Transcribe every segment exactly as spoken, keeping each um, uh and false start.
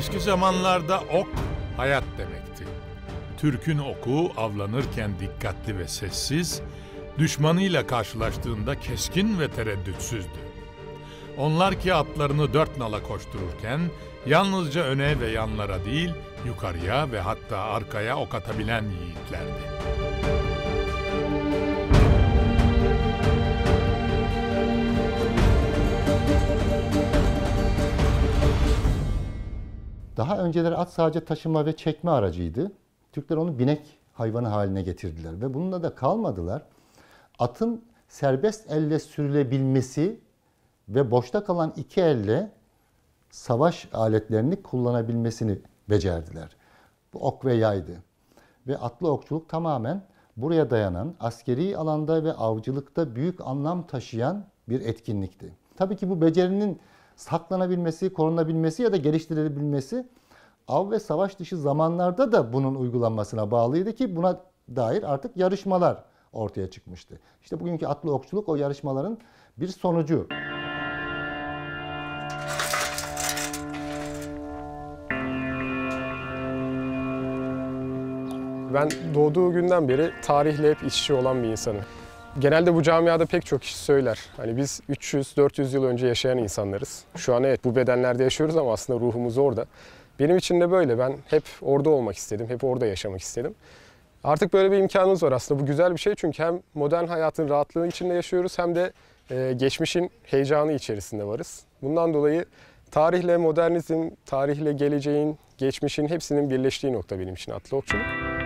Eski zamanlarda ok, hayat demekti. Türk'ün oku avlanırken dikkatli ve sessiz, düşmanıyla karşılaştığında keskin ve tereddütsüzdü. Onlar ki atlarını dört nala koştururken, yalnızca öne ve yanlara değil, yukarıya ve hatta arkaya ok atabilen yiğitlerdi. Daha önceleri at sadece taşıma ve çekme aracıydı. Türkler onu binek hayvanı haline getirdiler ve bununla da kalmadılar. Atın serbest elle sürülebilmesi ve boşta kalan iki elle savaş aletlerini kullanabilmesini becerdiler. Bu ok ve yaydı. Ve atlı okçuluk tamamen buraya dayanan, askeri alanda ve avcılıkta büyük anlam taşıyan bir etkinlikti. Tabii ki bu becerinin saklanabilmesi, korunabilmesi ya da geliştirilebilmesi av ve savaş dışı zamanlarda da bunun uygulanmasına bağlıydı ki buna dair artık yarışmalar ortaya çıkmıştı. İşte bugünkü atlı okçuluk o yarışmaların bir sonucu. Ben doğduğu günden beri tarihle hep iç içe olan bir insanım. Genelde bu camiada pek çok kişi söyler. Hani biz üç yüz dört yüz yıl önce yaşayan insanlarız. Şu an evet bu bedenlerde yaşıyoruz ama aslında ruhumuz orada. Benim için de böyle. Ben hep orada olmak istedim. Hep orada yaşamak istedim. Artık böyle bir imkanımız var aslında. Bu güzel bir şey çünkü hem modern hayatın rahatlığı içinde yaşıyoruz hem de geçmişin heyecanı içerisinde varız. Bundan dolayı tarihle modernizm, tarihle geleceğin, geçmişin hepsinin birleştiği nokta benim için atlı okçuluk.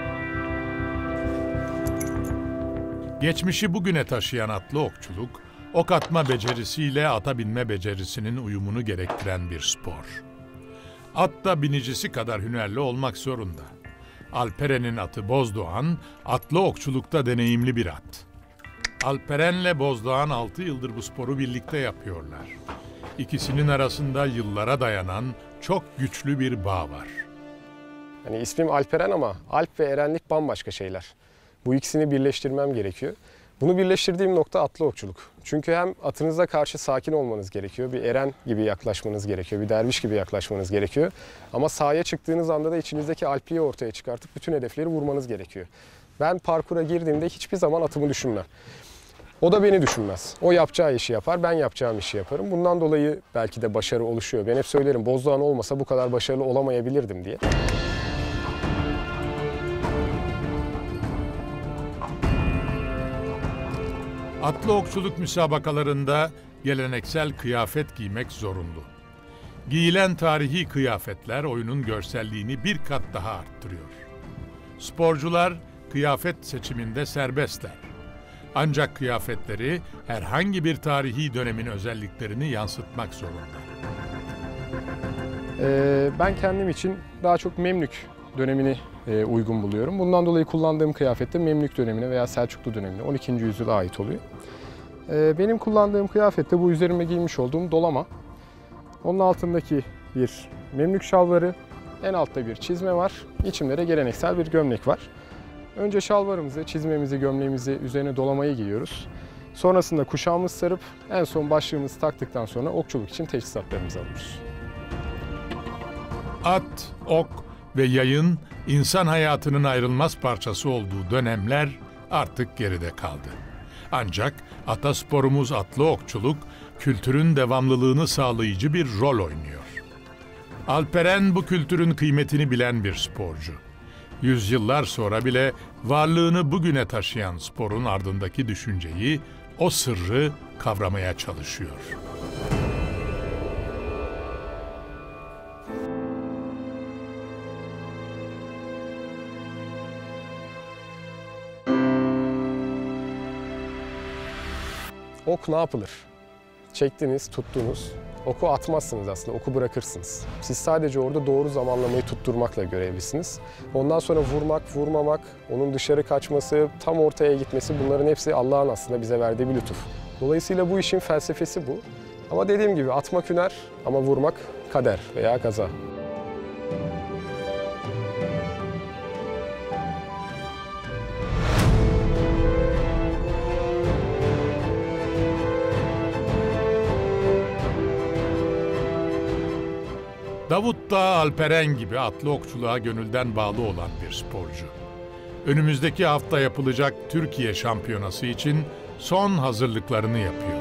Geçmişi bugüne taşıyan atlı okçuluk, ok atma becerisiyle ata binme becerisinin uyumunu gerektiren bir spor. At da binicisi kadar hünerli olmak zorunda. Alperen'in atı Bozdoğan, atlı okçulukta deneyimli bir at. Alperen'le Bozdoğan altı yıldır bu sporu birlikte yapıyorlar. İkisinin arasında yıllara dayanan çok güçlü bir bağ var. Hani ismim Alperen ama Alp ve Erenlik bambaşka şeyler. Bu ikisini birleştirmem gerekiyor. Bunu birleştirdiğim nokta atlı okçuluk. Çünkü hem atınıza karşı sakin olmanız gerekiyor, bir eren gibi yaklaşmanız gerekiyor, bir derviş gibi yaklaşmanız gerekiyor. Ama sahaya çıktığınız anda da içinizdeki alpliği ortaya çıkartıp bütün hedefleri vurmanız gerekiyor. Ben parkura girdiğimde hiçbir zaman atımı düşünmem. O da beni düşünmez. O yapacağı işi yapar, ben yapacağım işi yaparım. Bundan dolayı belki de başarı oluşuyor. Ben hep söylerim, Bozdoğan olmasa bu kadar başarılı olamayabilirdim diye. Atlı okçuluk müsabakalarında geleneksel kıyafet giymek zorunlu. Giyilen tarihi kıyafetler oyunun görselliğini bir kat daha arttırıyor. Sporcular kıyafet seçiminde serbestler. Ancak kıyafetleri herhangi bir tarihi dönemin özelliklerini yansıtmak zorunda. Ee, ben kendim için daha çok Memlük dönemini e, uygun buluyorum. Bundan dolayı kullandığım kıyafet de Memlük dönemine veya Selçuklu dönemine, on ikinci yüzyıla ait oluyor. Ee, benim kullandığım kıyafet de bu üzerime giymiş olduğum dolama. Onun altındaki bir Memlük şalvarı, en altta bir çizme var. İçimde de geleneksel bir gömlek var. Önce şalvarımızı, çizmemizi, gömleğimizi üzerine dolamayı giyiyoruz. Sonrasında kuşağımızı sarıp en son başlığımızı taktıktan sonra okçuluk için teçhizatlarımızı alıyoruz. At, ok ve yayın insan hayatının ayrılmaz parçası olduğu dönemler artık geride kaldı. Ancak atasporumuz atlı okçuluk kültürün devamlılığını sağlayıcı bir rol oynuyor. Alperen bu kültürün kıymetini bilen bir sporcu. Yüzyıllar sonra bile varlığını bugüne taşıyan sporun ardındaki düşünceyi, o sırrı kavramaya çalışıyor. Ok ne yapılır? Çektiniz, tuttunuz. Oku atmazsınız aslında, oku bırakırsınız. Siz sadece orada doğru zamanlamayı tutturmakla görevlisiniz. Ondan sonra vurmak, vurmamak, onun dışarı kaçması, tam ortaya gitmesi bunların hepsi Allah'ın aslında bize verdiği bir lütuf. Dolayısıyla bu işin felsefesi bu. Ama dediğim gibi atmak hüner ama vurmak kader veya kaza. Davut da Alperen gibi atlı okçuluğa gönülden bağlı olan bir sporcu. Önümüzdeki hafta yapılacak Türkiye Şampiyonası için son hazırlıklarını yapıyor.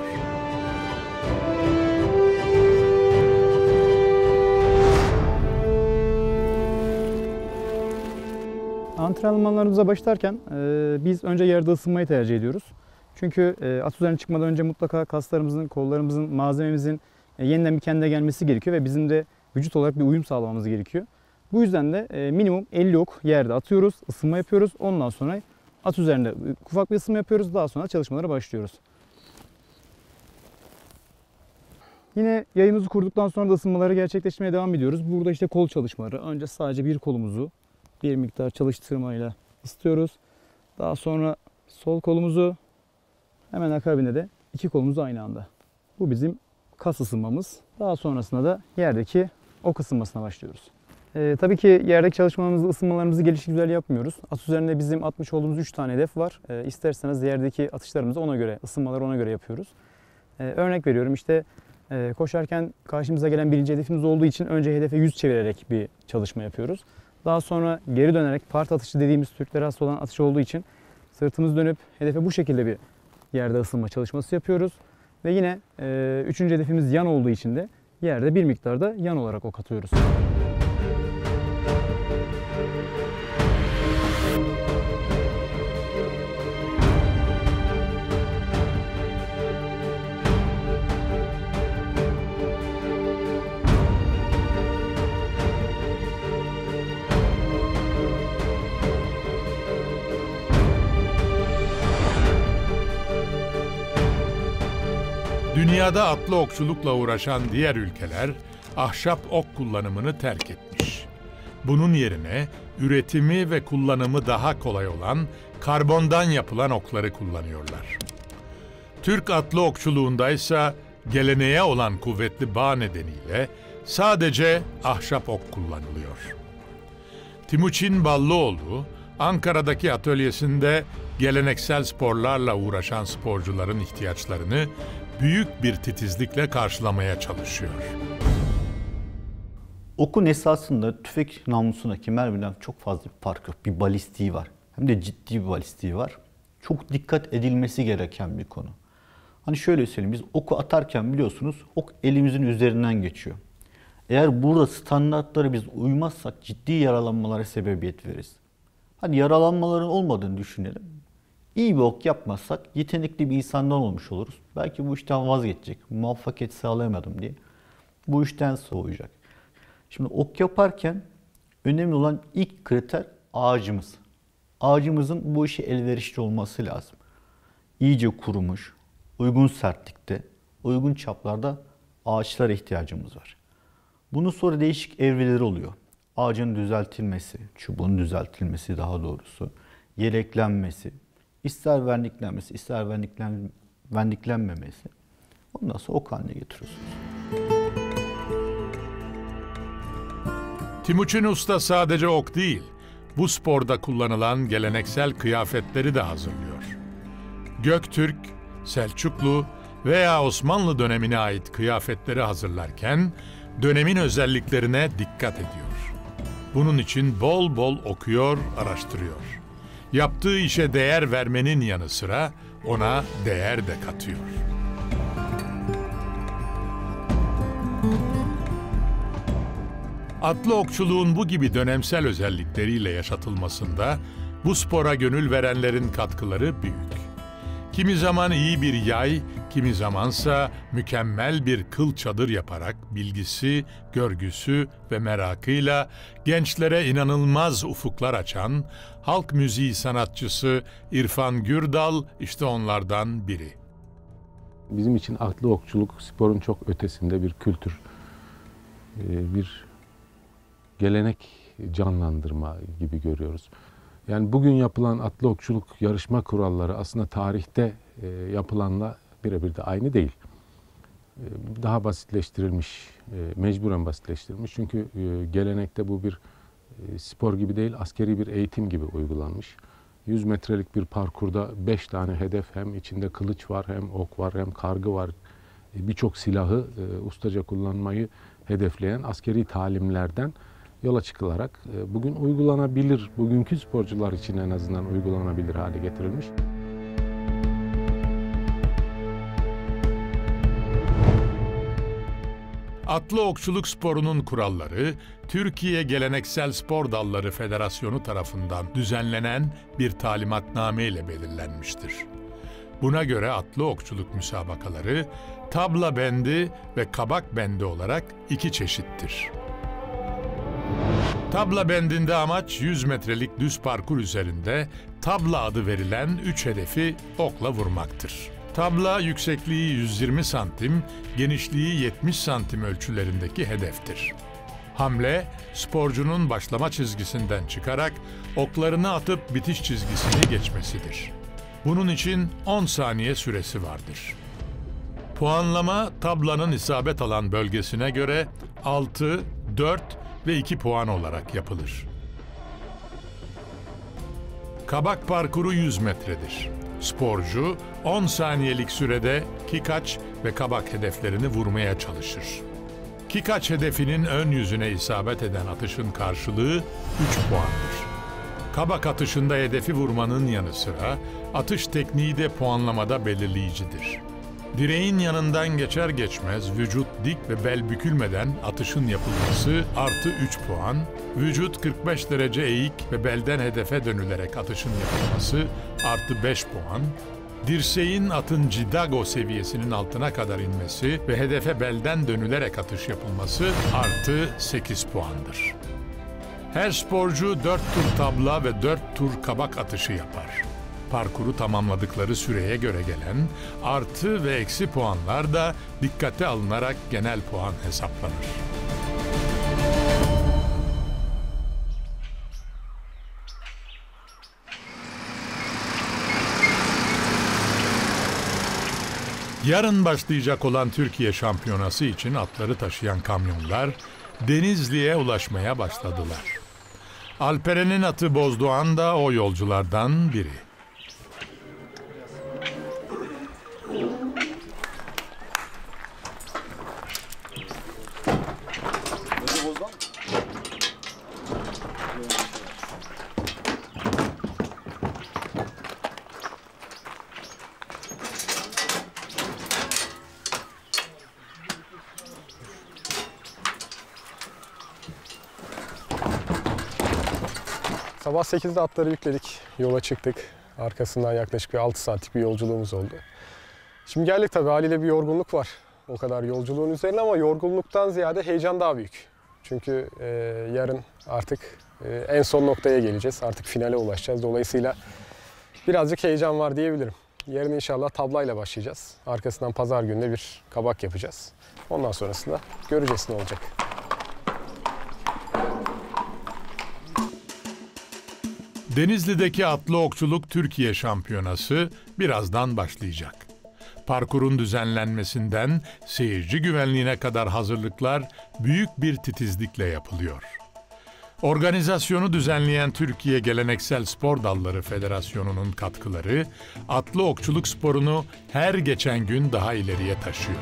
Antrenmanlarımıza başlarken e, biz önce yerde ısınmayı tercih ediyoruz. Çünkü e, at üzerine çıkmadan önce mutlaka kaslarımızın, kollarımızın, malzememizin e, yeniden bir kendine gelmesi gerekiyor ve bizim de vücut olarak bir uyum sağlamamız gerekiyor. Bu yüzden de e, minimum elli ok yerde atıyoruz, ısınma yapıyoruz. Ondan sonra at üzerinde ufak bir ısınma yapıyoruz. Daha sonra çalışmalara başlıyoruz. Yine yayımızı kurduktan sonra da ısınmaları gerçekleştirmeye devam ediyoruz. Burada işte kol çalışmaları. Önce sadece bir kolumuzu bir miktar çalıştırmayla istiyoruz. Daha sonra sol kolumuzu, hemen akabinde de iki kolumuzu aynı anda. Bu bizim kas ısınmamız. Daha sonrasında da yerdeki ok ısınmasına başlıyoruz. Ee, tabii ki yerdeki çalışmalarımızı, ısınmalarımızı gelişigüzel yapmıyoruz. At üzerinde bizim atmış olduğumuz üç tane hedef var. Ee, isterseniz yerdeki atışlarımızı ona göre, ısınmaları ona göre yapıyoruz. Ee, örnek veriyorum, işte e, koşarken karşımıza gelen birinci hedefimiz olduğu için önce hedefe yüz çevirerek bir çalışma yapıyoruz. Daha sonra geri dönerek part atışı dediğimiz Türklere has olan atış olduğu için sırtımız dönüp hedefe bu şekilde bir yerde ısınma çalışması yapıyoruz. Ve yine e, üçüncü hedefimiz yan olduğu için de yerde bir miktarda yan olarak ok atıyoruz. Dünyada atlı okçulukla uğraşan diğer ülkeler ahşap ok kullanımını terk etmiş. Bunun yerine üretimi ve kullanımı daha kolay olan karbondan yapılan okları kullanıyorlar. Türk atlı okçuluğundaysa geleneğe olan kuvvetli bağ nedeniyle sadece ahşap ok kullanılıyor. Timuçin Ballıoğlu, Ankara'daki atölyesinde geleneksel sporlarla uğraşan sporcuların ihtiyaçlarını büyük bir titizlikle karşılamaya çalışıyor. Okun esasında tüfek namlusundaki mermiden çok fazla bir fark yok. Bir balistiği var. Hem de ciddi bir balistiği var. Çok dikkat edilmesi gereken bir konu. Hani şöyle söyleyeyim, biz oku atarken biliyorsunuz ok elimizin üzerinden geçiyor. Eğer burada standartlara biz uymazsak ciddi yaralanmalara sebebiyet veririz. Hani yaralanmaların olmadığını düşünelim. İyi bir ok yapmazsak yetenekli bir insandan olmuş oluruz. Belki bu işten vazgeçecek, muvaffakiyet sağlayamadım diye bu işten soğuyacak. Şimdi ok yaparken önemli olan ilk kriter ağacımız. Ağacımızın bu işe elverişli olması lazım. İyice kurumuş, uygun sertlikte, uygun çaplarda ağaçlara ihtiyacımız var. Bunun sonra değişik evreleri oluyor. Ağacın düzeltilmesi, çubuğun düzeltilmesi daha doğrusu, yeleklenmesi, ister verniklenmesi, ister verniklen, verniklenmemesi. Ondan sonra ok haline getiriyorsunuz. Timuçin Usta sadece ok değil, bu sporda kullanılan geleneksel kıyafetleri de hazırlıyor. Göktürk, Selçuklu veya Osmanlı dönemine ait kıyafetleri hazırlarken dönemin özelliklerine dikkat ediyor. Bunun için bol bol okuyor, araştırıyor. Yaptığı işe değer vermenin yanı sıra ona değer de katıyor. Atlı okçuluğun bu gibi dönemsel özellikleriyle yaşatılmasında bu spora gönül verenlerin katkıları büyük. Kimi zaman iyi bir yay, kimi zamansa mükemmel bir kıl çadır yaparak bilgisi, görgüsü ve merakıyla gençlere inanılmaz ufuklar açan halk müziği sanatçısı İrfan Gürdal işte onlardan biri. Bizim için atlı okçuluk sporun çok ötesinde bir kültür, bir gelenek canlandırma gibi görüyoruz. Yani bugün yapılan atlı okçuluk yarışma kuralları aslında tarihte e, yapılanla birebir de aynı değil. E, daha basitleştirilmiş, e, mecburen basitleştirilmiş. Çünkü e, gelenekte bu bir e, spor gibi değil, askeri bir eğitim gibi uygulanmış. yüz metrelik bir parkurda beş tane hedef, hem içinde kılıç var, hem ok var, hem kargı var. E, Birçok silahı e, ustaca kullanmayı hedefleyen askeri talimlerden yola çıkılarak bugün uygulanabilir, bugünkü sporcular için en azından uygulanabilir hale getirilmiş. Atlı okçuluk sporunun kuralları, Türkiye Geleneksel Spor Dalları Federasyonu tarafından düzenlenen bir talimatname ile belirlenmiştir. Buna göre atlı okçuluk müsabakaları, tabla bendi ve kabak bendi olarak iki çeşittir. Tabla bendinde amaç yüz metrelik düz parkur üzerinde tabla adı verilen üç hedefi okla vurmaktır. Tabla yüksekliği yüz yirmi santim, genişliği yetmiş santim ölçülerindeki hedeftir. Hamle, sporcunun başlama çizgisinden çıkarak oklarını atıp bitiş çizgisini geçmesidir. Bunun için on saniye süresi vardır. Puanlama, tablanın isabet alan bölgesine göre altı, dört ve iki puan olarak yapılır. Kabak parkuru yüz metredir. Sporcu on saniyelik sürede kikaç ve kabak hedeflerini vurmaya çalışır. Kikaç hedefinin ön yüzüne isabet eden atışın karşılığı üç puandır. Kabak atışında hedefi vurmanın yanı sıra atış tekniği de puanlamada belirleyicidir. Direğin yanından geçer geçmez vücut dik ve bel bükülmeden atışın yapılması artı üç puan, vücut kırk beş derece eğik ve belden hedefe dönülerek atışın yapılması artı beş puan, dirseğin atın cidago seviyesinin altına kadar inmesi ve hedefe belden dönülerek atış yapılması artı sekiz puandır. Her sporcu dört tur tabla ve dört tur kabak atışı yapar. Parkuru tamamladıkları süreye göre gelen artı ve eksi puanlar da dikkate alınarak genel puan hesaplanır. Yarın başlayacak olan Türkiye Şampiyonası için atları taşıyan kamyonlar Denizli'ye ulaşmaya başladılar. Alperen'in atı Bozdoğan da o yolculardan biri. Sabah sekizde atları yükledik, yola çıktık. Arkasından yaklaşık bir altı saatlik bir yolculuğumuz oldu. Şimdi geldik tabii, haliyle bir yorgunluk var o kadar yolculuğun üzerine ama yorgunluktan ziyade heyecan daha büyük. Çünkü e, yarın artık e, en son noktaya geleceğiz, artık finale ulaşacağız. Dolayısıyla birazcık heyecan var diyebilirim. Yarın inşallah tablayla başlayacağız. Arkasından pazar gününe bir kabak yapacağız. Ondan sonrasında göreceğiz ne olacak. Denizli'deki atlı okçuluk Türkiye Şampiyonası birazdan başlayacak. Parkurun düzenlenmesinden seyirci güvenliğine kadar hazırlıklar büyük bir titizlikle yapılıyor. Organizasyonu düzenleyen Türkiye Geleneksel Spor Dalları Federasyonu'nun katkıları atlı okçuluk sporunu her geçen gün daha ileriye taşıyor.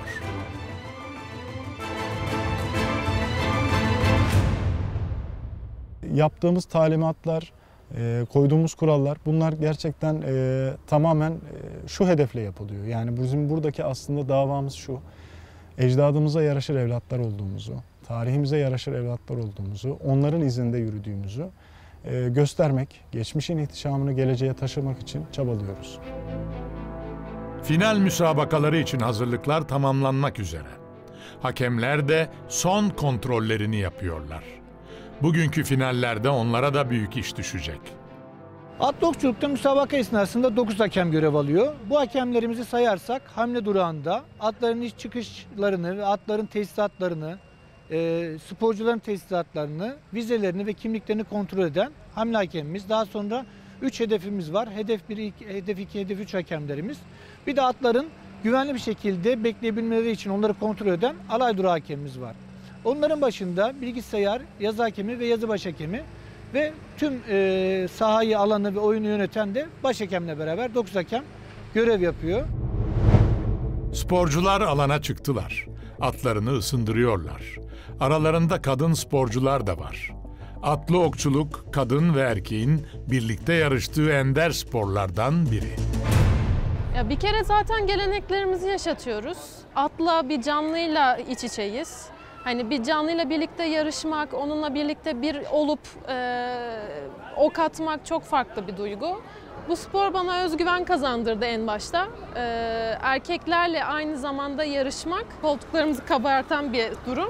Yaptığımız talimatlar, E, koyduğumuz kurallar, bunlar gerçekten e, tamamen e, şu hedefle yapılıyor. Yani bizim buradaki aslında davamız şu: ecdadımıza yaraşır evlatlar olduğumuzu, tarihimize yaraşır evlatlar olduğumuzu, onların izinde yürüdüğümüzü e, göstermek, geçmişin ihtişamını geleceğe taşımak için çabalıyoruz. Final müsabakaları için hazırlıklar tamamlanmak üzere. Hakemler de son kontrollerini yapıyorlar. Bugünkü finallerde onlara da büyük iş düşecek. Atlı okçulukta müsabaka esnasında dokuz hakem görev alıyor. Bu hakemlerimizi sayarsak hamle durağında atların iç çıkışlarını ve atların tesisatlarını, e, sporcuların tesisatlarını, vizelerini ve kimliklerini kontrol eden hamle hakemimiz. Daha sonra üç hedefimiz var. Hedef bir, hedef iki, hedef üç hakemlerimiz. Bir de atların güvenli bir şekilde bekleyebilmeleri için onları kontrol eden alay durağı hakemimiz var. Onların başında bilgisayar, yazı hakemi ve yazı baş hakemi ve tüm e, sahayı, alanı ve oyunu yöneten de baş hakemle beraber dokuz hakem görev yapıyor. Sporcular alana çıktılar. atlarını ısındırıyorlar. Aralarında kadın sporcular da var. Atlı okçuluk, kadın ve erkeğin birlikte yarıştığı ender sporlardan biri. Ya bir kere zaten geleneklerimizi yaşatıyoruz. Atla, bir canlıyla iç içeyiz. Hani bir canlıyla birlikte yarışmak, onunla birlikte bir olup e, ok atmak çok farklı bir duygu. Bu spor bana özgüven kazandırdı en başta. E, erkeklerle aynı zamanda yarışmak koltuklarımızı kabartan bir durum.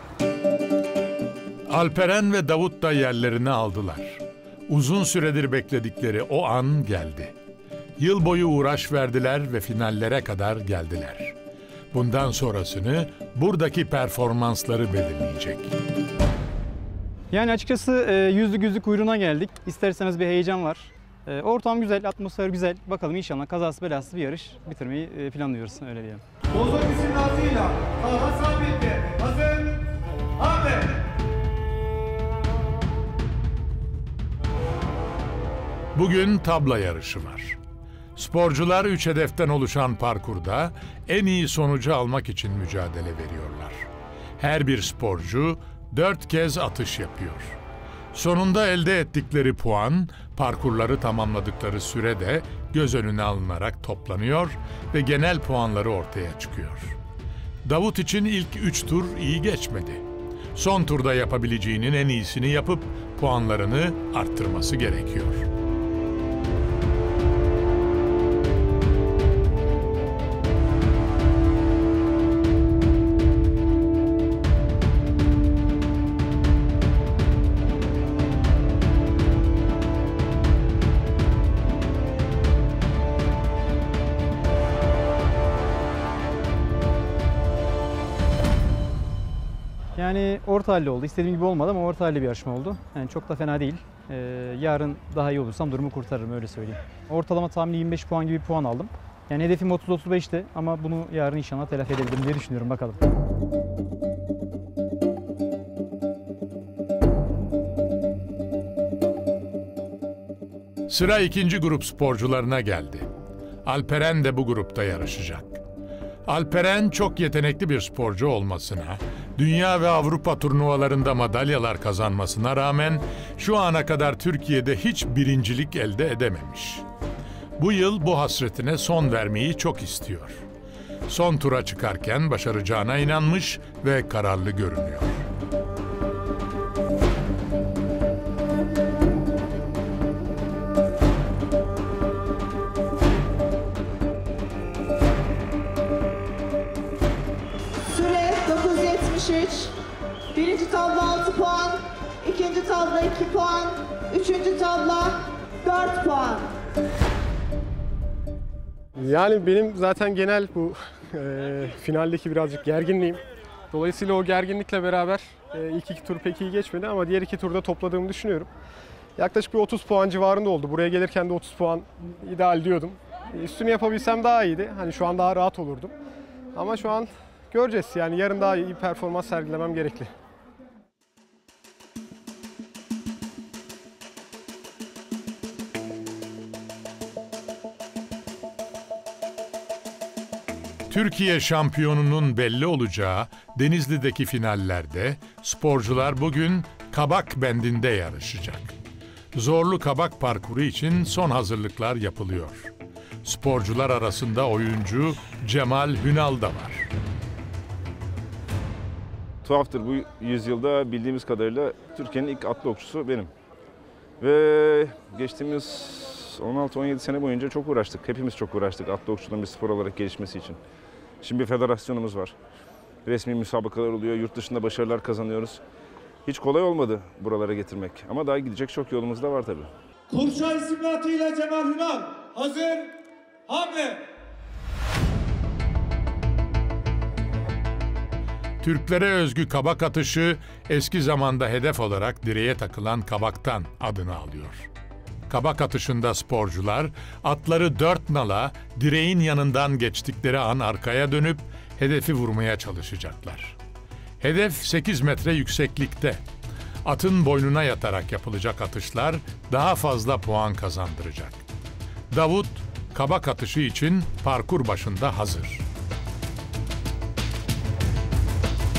Alperen ve Davut da yerlerini aldılar. Uzun süredir bekledikleri o an geldi. Yıl boyu uğraş verdiler ve finallere kadar geldiler. Bundan sonrasını buradaki performansları belirleyecek. Yani açıkçası e, yüzlük yüzlük kuyruğuna geldik. İsterseniz bir heyecan var. E, ortam güzel, atmosfer güzel. Bakalım inşallah kazası belasız bir yarış bitirmeyi e, planlıyoruz, öyle diyelim. Bozok isim nazıyla Talha Sabit'te hazır, hamle! Bugün tabla yarışı var. Sporcular üç hedeften oluşan parkurda en iyi sonucu almak için mücadele veriyorlar. Her bir sporcu dört kez atış yapıyor. Sonunda elde ettikleri puan, parkurları tamamladıkları sürede göz önüne alınarak toplanıyor ve genel puanları ortaya çıkıyor. Davut için ilk üç tur iyi geçmedi. Son turda yapabileceğinin en iyisini yapıp puanlarını arttırması gerekiyor. Yani orta halli oldu. İstediğim gibi olmadı ama orta halli bir yarışma oldu. Yani çok da fena değil. Ee, yarın daha iyi olursam durumu kurtarırım, öyle söyleyeyim. Ortalama tahmini yirmi beş puan gibi bir puan aldım. Yani hedefim otuz otuz beşti ama bunu yarın inşallah telafi edebilirim diye düşünüyorum, bakalım. Sıra ikinci grup sporcularına geldi. Alperen de bu grupta yarışacak. Alperen çok yetenekli bir sporcu olmasına, dünya ve Avrupa turnuvalarında madalyalar kazanmasına rağmen şu ana kadar Türkiye'de hiç birincilik elde edememiş. Bu yıl bu hasretine son vermeyi çok istiyor. Son tura çıkarken başaracağına inanmış ve kararlı görünüyor. Birinci tabla altı puan, ikinci tabla iki puan, üçüncü tabla dört puan. Yani benim zaten genel bu e, finaldeki birazcık gerginliğim. Dolayısıyla o gerginlikle beraber e, ilk iki tur pek iyi geçmedi ama diğer iki turda topladığımı düşünüyorum. Yaklaşık bir otuz puan civarında oldu. Buraya gelirken de otuz puan ideal diyordum. Üstünü yapabilsem daha iyiydi. Hani şu an daha rahat olurdum. Ama şu an göreceğiz. Yani yarın daha iyi performans sergilemem gerekli. Türkiye şampiyonunun belli olacağı Denizli'deki finallerde sporcular bugün kabak bendinde yarışacak. Zorlu kabak parkuru için son hazırlıklar yapılıyor. Sporcular arasında oyuncu Cemal Hünal da var. Tuhaftır, bu yüzyılda bildiğimiz kadarıyla Türkiye'nin ilk atlı okçusu benim. Ve geçtiğimiz on altı on yedi sene boyunca çok uğraştık. Hepimiz çok uğraştık atlı okçuluğun bir spor olarak gelişmesi için. Şimdi bir federasyonumuz var. Resmi müsabakalar oluyor, yurt dışında başarılar kazanıyoruz. Hiç kolay olmadı buralara getirmek. Ama daha gidecek çok yolumuz da var tabii. Kurşa isimli atıyla Cemal Hünal. Hazır, hamle! Türklere özgü kabak atışı eski zamanda hedef olarak direğe takılan kabaktan adını alıyor. Kabak atışında sporcular atları dört nala direğin yanından geçtikleri an arkaya dönüp hedefi vurmaya çalışacaklar. Hedef sekiz metre yükseklikte. Atın boynuna yatarak yapılacak atışlar daha fazla puan kazandıracak. Davut, kabak atışı için parkur başında hazır.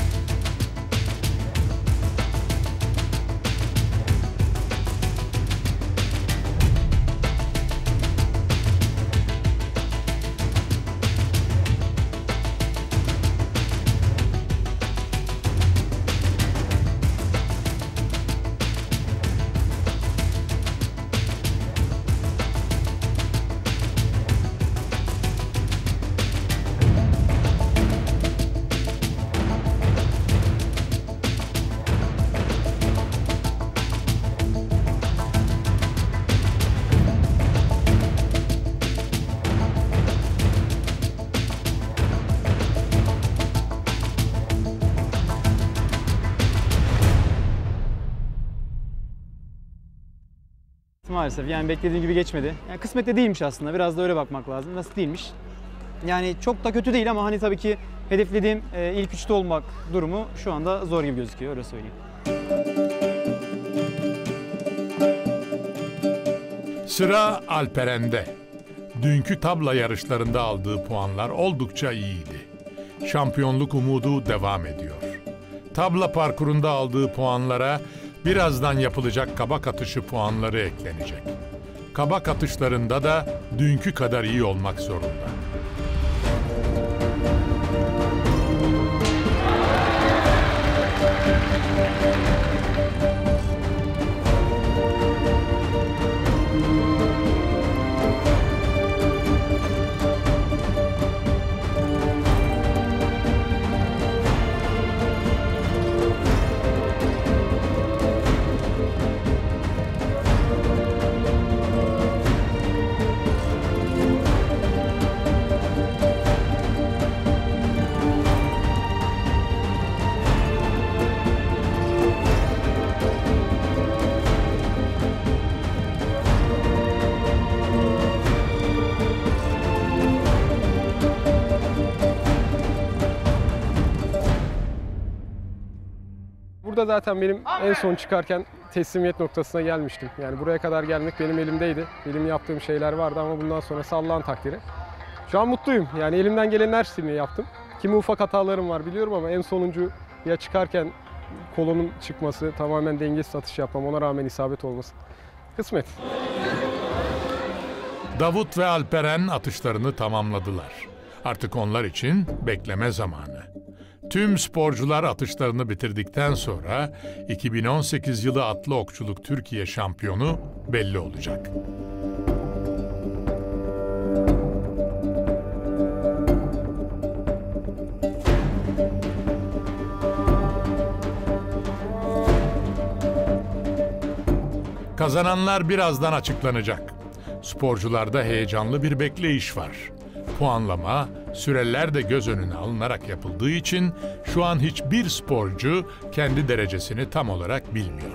maalesef. Yani beklediğim gibi geçmedi. Yani kısmette değilmiş aslında. Biraz da öyle bakmak lazım. Nasıl değilmiş? Yani çok da kötü değil ama hani tabii ki hedeflediğim ilk üçte olmak durumu şu anda zor gibi gözüküyor. Öyle söyleyeyim. Sıra Alperen'de. Dünkü tabla yarışlarında aldığı puanlar oldukça iyiydi. Şampiyonluk umudu devam ediyor. Tabla parkurunda aldığı puanlara birazdan yapılacak kabak atışı puanları eklenecek. Kabak atışlarında da dünkü kadar iyi olmak zorunda. Burada zaten benim en son çıkarken teslimiyet noktasına gelmiştim. Yani buraya kadar gelmek benim elimdeydi. Benim yaptığım şeyler vardı ama bundan sonra Allah'ın takdiri. Şu an mutluyum. Yani elimden gelen her şeyi yaptım. Kimi ufak hatalarım var biliyorum ama en sonuncuya çıkarken kolonun çıkması, tamamen dengesiz atış yapmam, ona rağmen isabet olması. Kısmet. Davut ve Alperen atışlarını tamamladılar. Artık onlar için bekleme zamanı. Tüm sporcular atışlarını bitirdikten sonra iki bin on sekiz yılı atlı okçuluk Türkiye şampiyonu belli olacak. Kazananlar birazdan açıklanacak. Sporcularda heyecanlı bir bekleyiş var. Puanlama, süreler de göz önüne alınarak yapıldığı için şu an hiçbir sporcu kendi derecesini tam olarak bilmiyor.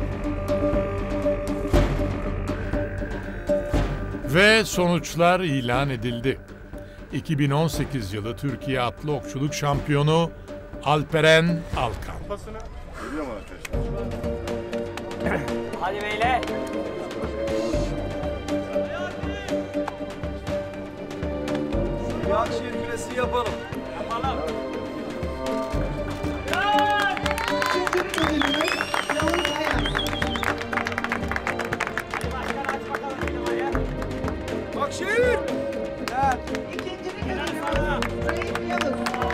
Ve sonuçlar ilan edildi. iki bin on sekiz yılı Türkiye Atlı Okçuluk Şampiyonu Alperen Alkan. Hadi beyler. Bir akşehir küresi yapalım. Yapalım. Akşehir. İkinci ödülümüz Yavuz.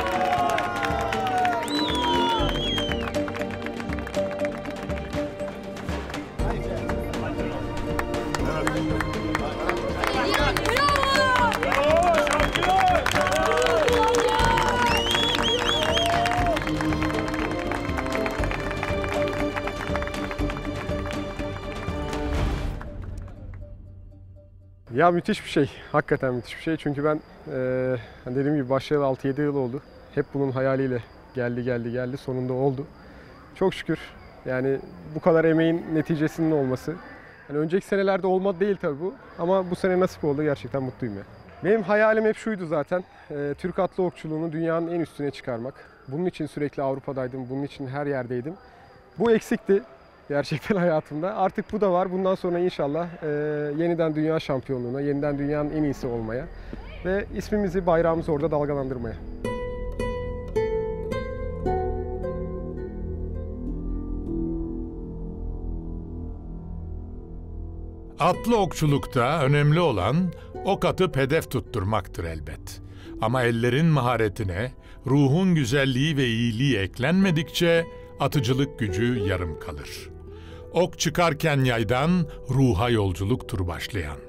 Ya müthiş bir şey. Hakikaten müthiş bir şey. Çünkü ben e, dediğim gibi başlayalı altı yedi yıl oldu. Hep bunun hayaliyle geldi geldi geldi. Sonunda oldu. Çok şükür. Yani bu kadar emeğin neticesinin olması. Yani önceki senelerde olmadı değil tabii bu. Ama bu sene nasip oldu. Gerçekten mutluyum ya. Benim hayalim hep şuydu zaten. E, Türk atlı okçuluğunu dünyanın en üstüne çıkarmak. Bunun için sürekli Avrupa'daydım. Bunun için her yerdeydim. Bu eksikti. Gerçekten hayatımda. Artık bu da var. Bundan sonra inşallah e, yeniden dünya şampiyonluğuna, yeniden dünyanın en iyisi olmaya ve ismimizi, bayrağımızı orada dalgalandırmaya. Atlı okçulukta önemli olan ok atıp hedef tutturmaktır elbet. Ama ellerin maharetine, ruhun güzelliği ve iyiliği eklenmedikçe atıcılık gücü yarım kalır. Ok çıkarken yaydan ruha yolculuktur başlayan.